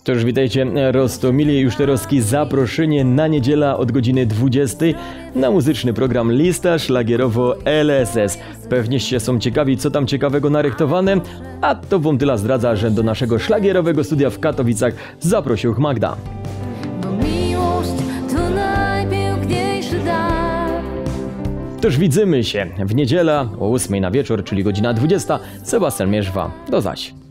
To już witajcie, Rostomili, już teraz zaproszenie na niedziela od godziny 20 na muzyczny program Lista Szlagierowo LSS. Pewnieście są ciekawi, co tam ciekawego narechtowane, a to wam tyle zdradza, że do naszego szlagierowego studia w Katowicach zaprosił Magda. Bo miłość to najpiękniejszy dar. Toż widzimy się w niedzielę o 8 na wieczór, czyli godzina 20. Sebastian Mierzwa. Do zaś.